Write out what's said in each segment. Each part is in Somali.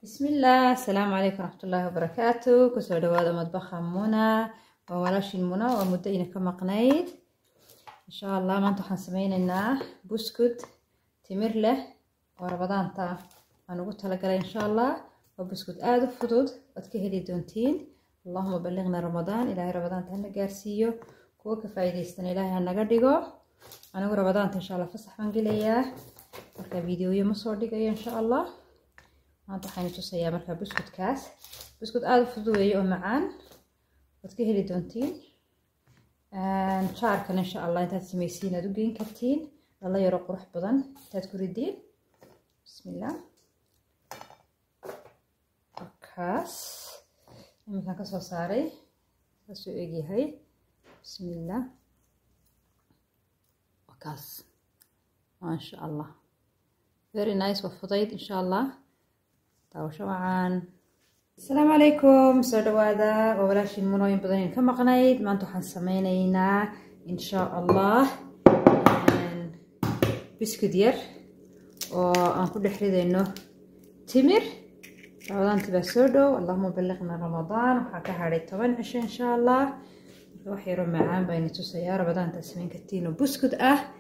بسم الله. السلام عليكم ورحمة الله وبركاته. كسر دواد مطبخ منى وولاش المنى ومدينة كما قنيد إن شاء الله. ما انتو حنسمين إنه بسكوت تمر له ورمضان تا أنا قلت لك إن شاء الله وبسكوت آدو فضود وتكهلي دونتين. اللهم بلغنا رمضان. إلهي رمضان تهنا قارسيو كوكا فايديستان إلهي هنا قردقو. أنا أقول رمضان إن شاء الله فصح من قلياه marka fiidiyoyo ma soo dhigayo insha Allah. maanta waxaan tusayaa marka buskudkaas buskud aad u fudud weeyo oo macaan waad ka heli doontiin chaarkan insha Allah intaad sameeysiin aad u geyn kartiin la yaro qurux badan intaad ku rideen. bismillah kaas intaan ka soo saaray soo eegyahay. bismillah kaas ما شاء الله very nice وفضيت إن شاء الله. تعالوا معاً. السلام عليكم. سو دوادا وولاش المنوين بدين كما قنيد ما انتو حنسمينينا إن شاء الله بسكوت ير وأنقول حريدة إنه تمر رمضان تبا سودو. اللهم بلغنا رمضان وحكا هاري 8 عشاء إن شاء الله. وحيرو معاً بينتو سيارة رمضان تسمين كتين وبسكوت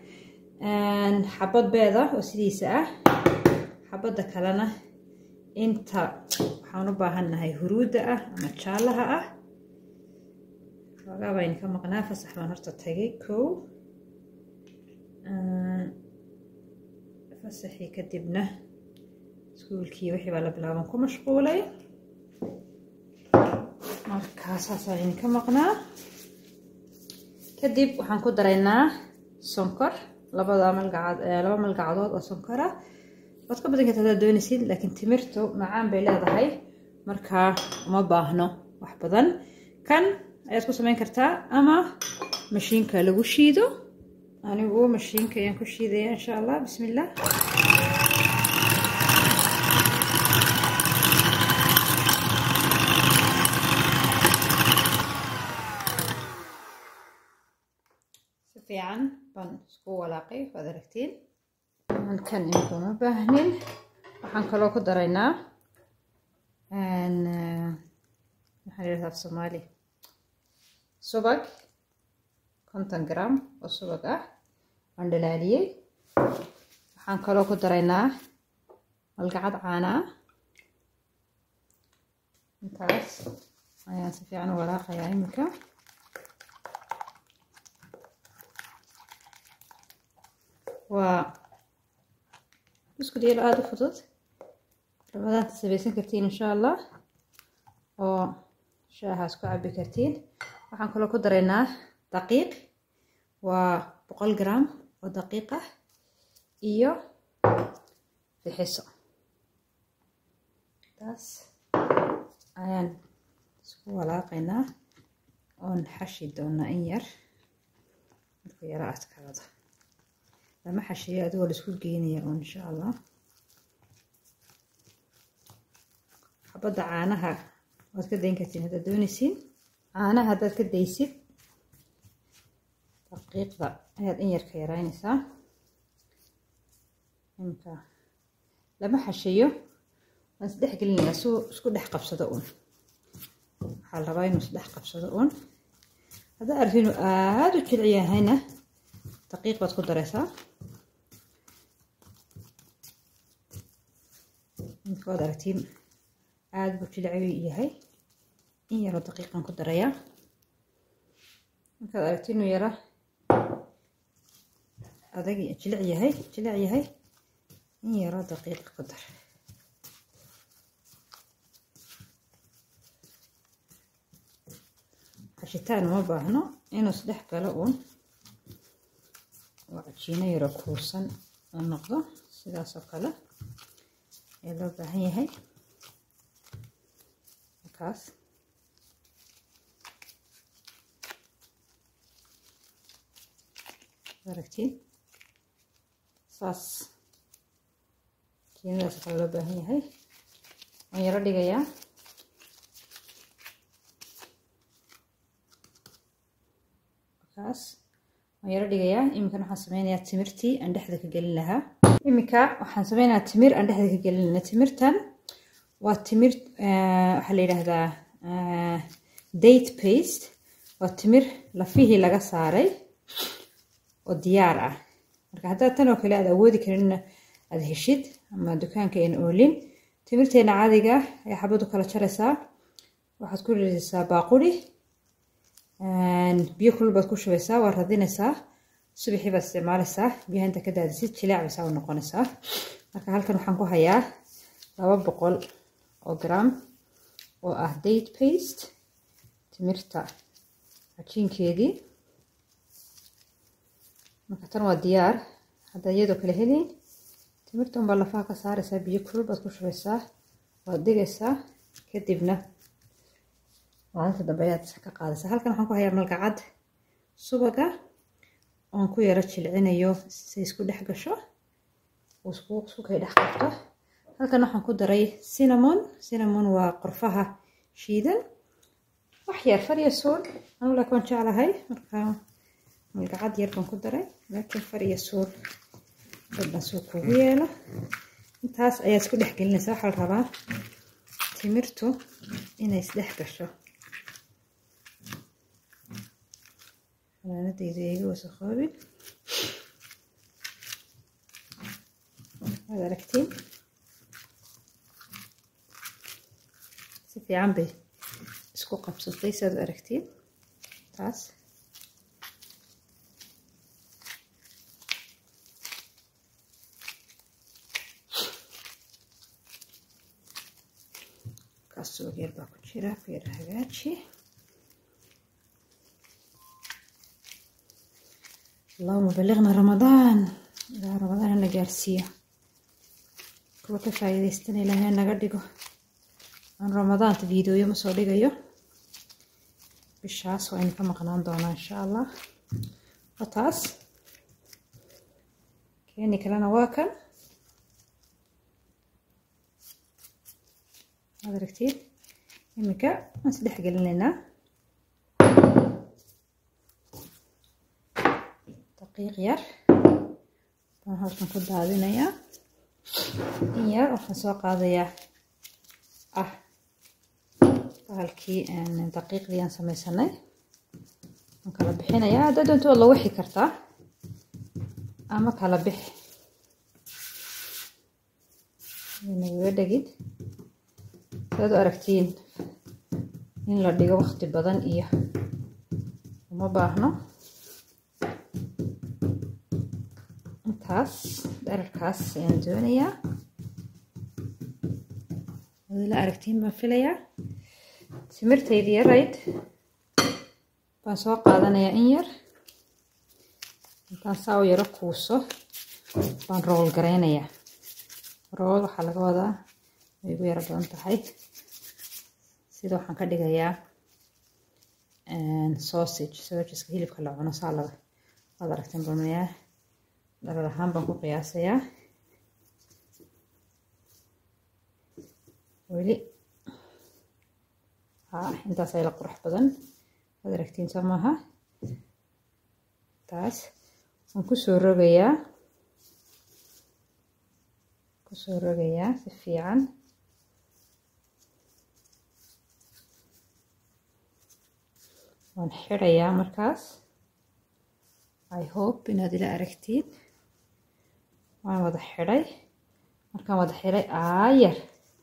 حبات بيضة وسديسة حبات كلنا انت حنوبة هنهاي هرودة أما تشالها وقابا يعني كما قنافة صح ما نرتد تهيكو فسحي كدبنا سكول كي وحي بالا بلاغانكو مشغولي مركاسة يعني كما قنا كدب وحنكو درينا سنكر لبا ملقعدود oo sonkora wad ka badan kartaa doonaysid laakiin timirtu macaan bay leedahay marka uma baahno wax badan. kan ayaad ku sameyn kartaa ama mashiinka lagu shiido. anigu mashiinka ayaan ku shiidaya insha Allah. bismillah fiican baan isku walaaqay waad aragtiin. kan inta ma baahnin waxaan kaloo ku daraynaa maxaa yiraahdaa Soomaali subag 50 gram oo subag ah aan dhalaaliyay. waxaan kaloo ku daraynaa malqacad caano ah. intaas ayaan si fiican u walaaqayaa imika. بسكوت يلا هذا فضت رمضان تسويسين كرتين إن شاء الله وشاها سكوع بكرتين. وحن كله قدرنا دقيق وبقول جرام ودقيقة إيو في حصة بس عيان سكوا لاقينا ونحشي دونا إنير يرى أتكرد لما حشية دول سكول جينية إن شاء الله. حبض عانها وتكدين كتير هذا دونيسين عانها هذا كديسيد دقيق ذا هذا إنير كيرين سا إمكا لما حشية بس دح قلنا سكول دح قبصدقون حال رباين مس دح قبصدقون هذا عارفينه هذا الكلية هنا دقيق بتاخد درسها انت قدرتين عاد بتلعبي هي إن يرى دقيقة كدريا قدرتين يرى هذاكي تلعي هي إن يرى دقيقة قدر. حشيتان ما باهنا إنه صدح كلاون وعجينة يرى كورسن النقطة سداسة كلا يلا بهي هاي كاس دركتين صاص كينا سكلا بهي هاي ويرى دقيقة كاس ويرى دقيقة. يمكن waxaan sameeynaa timirtii aan dhexda ka gelin lahaa. imika waxaan sameeynaa timir aan dhexda ka gelin lahaa. timirtan والتمر حلي هذا date paste والتمر لفيه لقى صاري وديارة marka hadda tan oo kale aad awoodi karin aad heshid ama dukaanka in oolin timirteena caadiga ay xabadu kala jaraysaa waxaad ku ridaysaa baaquli biyo kulul baad ku shubaysaa waa radinaysaa subaxii baad isticmaalaysaa biyaha inta ka daadisid jilaac bay saa u noqonaysaa marka halkan waxaan ku hayaa 200 oo gram oo ah date paste timirta cajiinkeedii marka tan waa diyaar hadda iyadoo kale helin timirta unbaa lafaha ka saaraysaa biyo kulul baad ku shubaysaa waad dhigaysaa kadibna maalinta dambe ayaad ka qaadaysaa halkan waxaan ku hayaa malgacad subaga oon ku yara jilcinayo si isku dhex gasho isku kay dhex qabto halkan waxaan ku daray cinnamon waa qorfaha shiidan wax yar fariya suul anu laakiin jeclahay marka malgacad yar baan ku daray laakiin fariya suul dadban soo kugu yeelo intaas ayaa isku dhex gelinaysaa waxaa la rabaa timirtu inay isdhex gasho xanaanadayda iga wasakhoobin waad aragtiin si fiican bay isku qabsatay saad aragtiin taas kaasoo yar baa ku jira ku yara hagaaji اللهم بلغنا رمضان إلى رمضان أنا جالسية كوكا فايدة استني لها أنا قديكو عن رمضان تفيديو يوم صديقة يو بالشاس وين كم قنان دونا إن شاء الله وطاس كأني كلنا واكل هذا كتير يمكا نسدح قلنا دقيق ير بان halkan ku daadinaya in yar waxaan soo qaadaya halkii daqiiqdii aan sameysanay aan kala bixinaya hadda doonto la wixi kartaa ama kala bix inaga dhigid dad aragtiin in la dhigo waqti badan iyo uma baahno dharkaas ayaan doonayaa wada aragtiin baan filayaa timirtaydii yarayd baan soo qaadanayaa in yar intaan saa u yaro kuuso baan rool garaynayaa rool waxaa laga wadaa way igu yara badan tahay sida waxaan ka dhigayaa sausageska hilibka la cuno saa laga waad aragtiin bamayaa darar ahaan baan ku qiyaasayaa weli intaas ay la qurux badan waad aragtiin soo maaha taas waan kusoo rogayaa si fiican waan xirayaa markaas I hope inaad ila aragtiin waan wada xiray markaan wada xiray aayar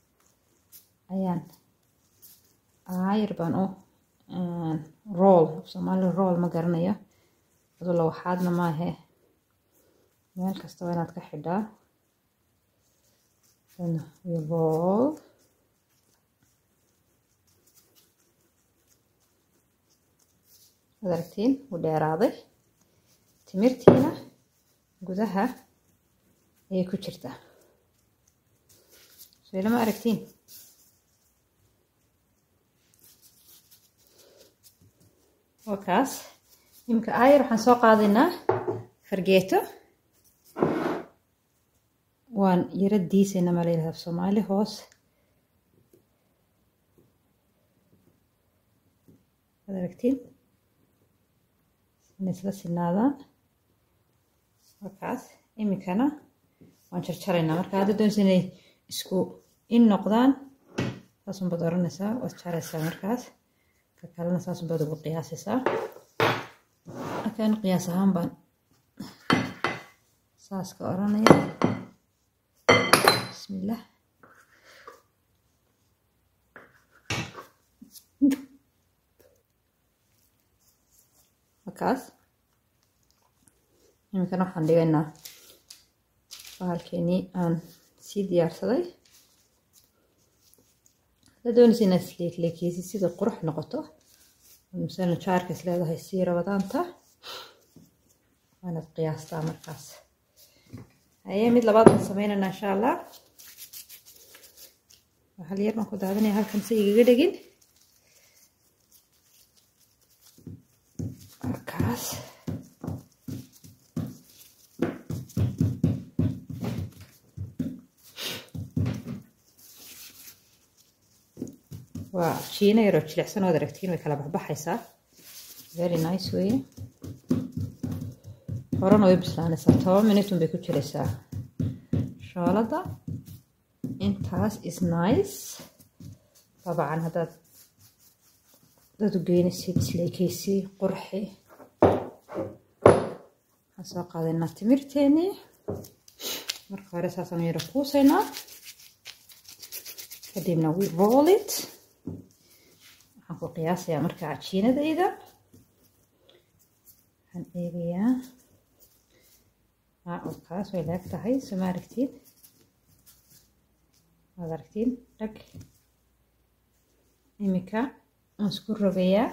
baan u roll Soomaali roll ma garanayo adoo la waxaadna maahe meel kasta waa inaad ka xidhaa we roll waad aragtiin wuu dheeraaday timirtiina gudaha ayay ku jirtaa soo lama aragtiin wakaas imika ayar waxaan soo qaadaynaa fargeeto waan yara diisayna ma la yidhahdaa Soomaali hoos waad aragtiin inay isla sinaadaan wakaas imikana waan jarjaraynaa marka hadda doonaysa inay isku in noqdaan saasun baad oranaysaa waad jaraysaa markaas ka kalena saasun baad ugu qiyaasaysaa markaan qiyaas ahaan baan saas ka oranaya bismillah markaas imikana waxaan dhigaynaa bahalkeenii aan sii diyaarsaday haddaad doonaysa inaad isleekleekeysid sida qurux noqoto misalna jaarka is leedahay sii rabadaanta waanaad qiyaastaa markaas haye mid labaad baan sameynaynaa insha allah hal yar baan ku daadanaya halkan si igaga dhegin markaas waa jiina yaroo jilicsan ood aragtiin way kala baxbaxaysaa very nice way horena way bislaanaysaa 10 minute bay ku jiraysaa shoolada intaas is nice طبعا haddaad dad u geynaysid isleekeysi qurxi waxaan soo qaadaynaa timirteeni marka hore saasaan yara kuusaynaa kadibna we roll it waxaan ku qiyaasayaa marka cajiinadayda waxaan eegayaa kaas way laag tahay soo ma aragtiin waad aragtiin dhag imika waan isku rogayaa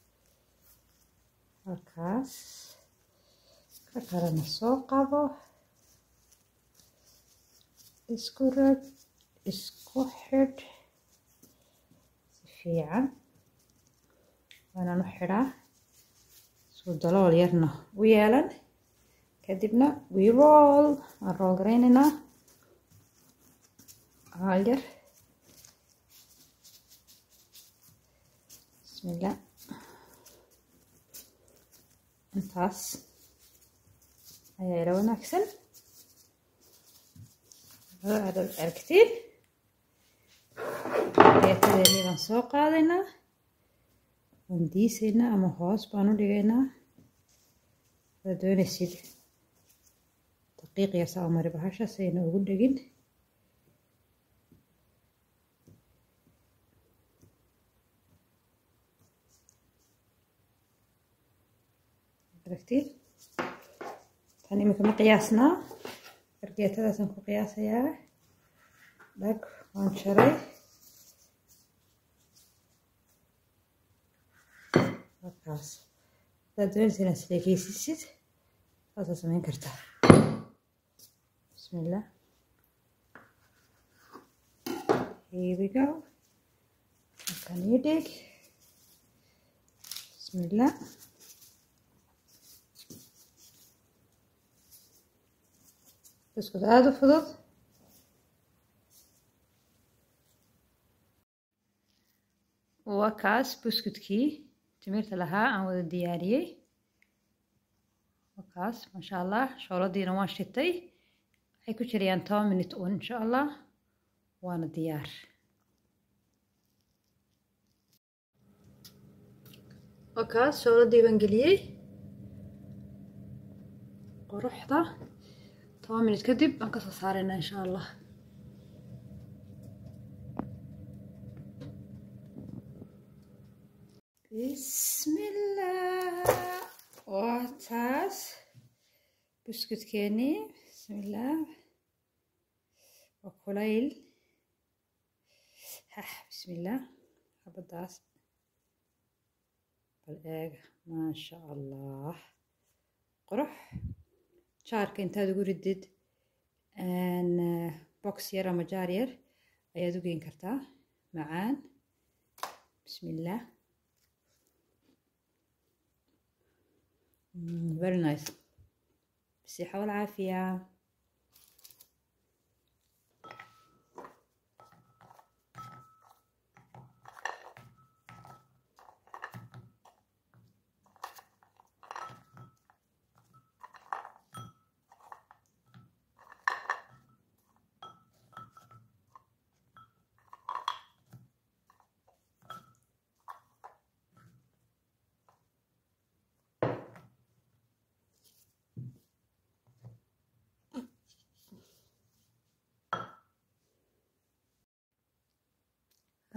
halkaas ka kalena soo qabo isku rog isku xidh si fiican waanaan u xidhaa suu dalool yarna u yeelan kadibna we roll waan roll garaynaynaa hal yar bismillah intaas ayaa ila wanaagsan aad aragtiin geetadeennii baan soo qaadaynaa waan diisaynaa ama hoos baan u dhigaynaa hadaad doonaysid daqiiq yar saa u mari bahasha sayna ugu dhegin aragtiin tan imika ma qiyaasnaa fargeetadaasaan ku qiyaasayaa dhag waan jaray halkaas haddaad doonaysa inaad isleekeysisid saasaa samayn kartaa bismillah here we go halkan ii dhig bismillah buskud aad u fudud waa kaas buskudkii timirta lahaa aan wada diyaariyey waa kaas maasha allah shooladiina waan shitay waxay ku jirayaan 10 minute un insha allah waana diyaar waa kaas shooladii baan geliyey quruxda 10 minute kadib aan kasoo saaraynaa insha allah bismillah waa taas buskudkeenii bismillah waa kulayl bismillah habadaas bal eega maasha allah qurux jaarka intaad ugu ridid box yar ama jaar yar ayaad u geyn kartaa macaan bismillah very nice بالصحة والعافية.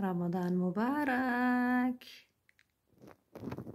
رمضان مبارك.